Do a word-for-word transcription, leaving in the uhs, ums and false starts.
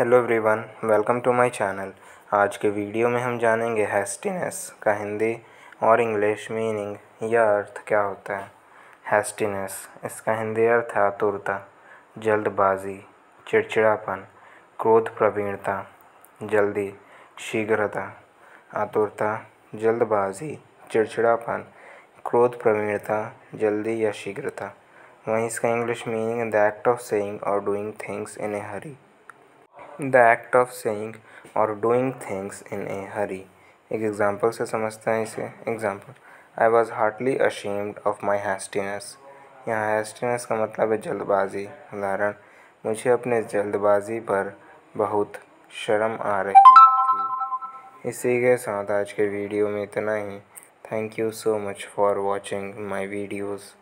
Hello everyone, welcome to my channel. आज के video में हम जानेंगे हैस्टीनेस का हिंदी और इंग्लिश मीनिंग या अर्थ क्या होता है। हैस्टीनेस, इसका हिंदी अर्थ है आतुरता, जल्दबाजी, चिड़चिड़ापन, क्रोध प्रवीणता, जल्दी, शीघ्रता। आतुरता, जल्दबाजी, चिड़चिड़ापन, क्रोध प्रवीणता, जल्दी या शीघ्रता। वहीं इसका English meaning the act of saying और doing things in a hurry. The act of saying और doing things in a hurry. एक एग्जाम्पल से समझते हैं इसे। Example, I was heartily ashamed of my hastiness. यहाँ हैस्टीनेस का मतलब है जल्दबाजी। उदाहरण, मुझे अपने जल्दबाजी पर बहुत शर्म आ रही थी। इसी के साथ आज के वीडियो में इतना ही। Thank you so much for watching my videos.